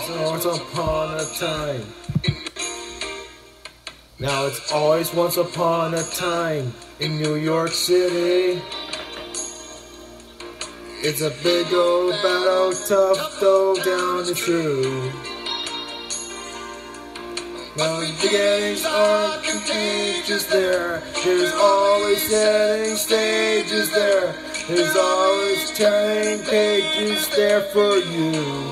Once upon a time. Now it's always once upon a time in New York City. It's a big old battle, tough though down and true. Now the beginnings are contagious there. There's always setting stages there. There's always turning pages there for you.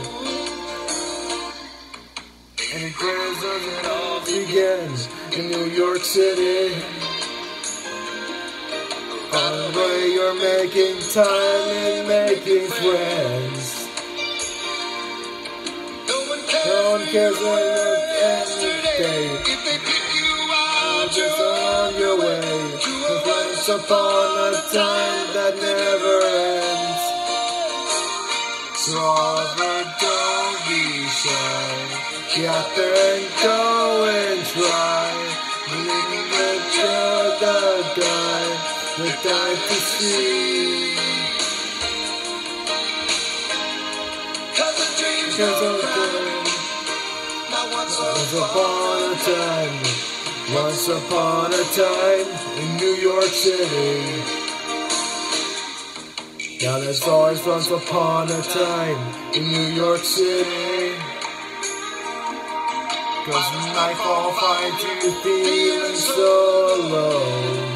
And it all begins in New York City. On the way you're making time and making friends. No one cares when you're yesterday. You're just on your way. Once upon a time that never ends. So Oliver, don't be shy. Get out there and go and try. Believing that you're the guy that died to see. Because of once upon a time in New York City. Now there's always once upon a time in New York City. Cause when nightfall finds you feeling so alone.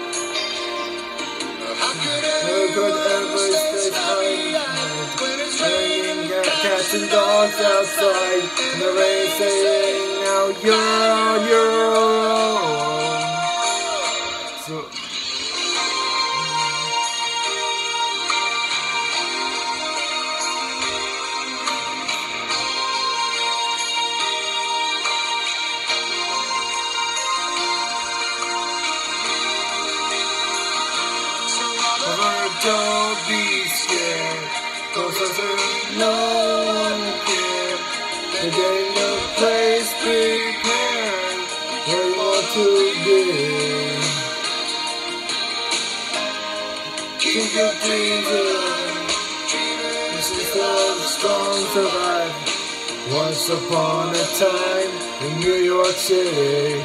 How could ever stay hiding, cats and dogs outside, and the rain saying, now you're on your own. So, don't be scared, cause there's no one here. They're getting the place prepared where you want to be. Keep your dreams alive. This is how the strong survive. Once upon a time in New York City.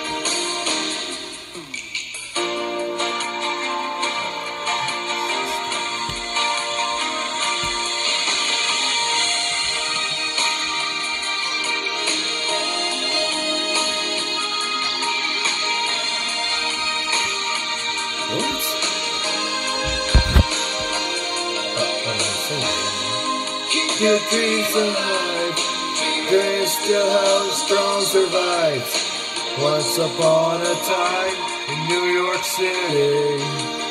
Keep your dreams alive. Dreams still how the strong survives. Once upon a time in New York City.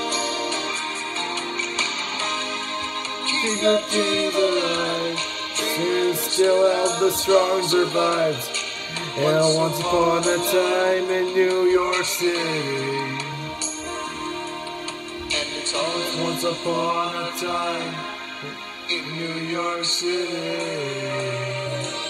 Keep your dreams alive. Dreams still how the strong survives. And once upon a time in New York City. Once upon a time in New York City.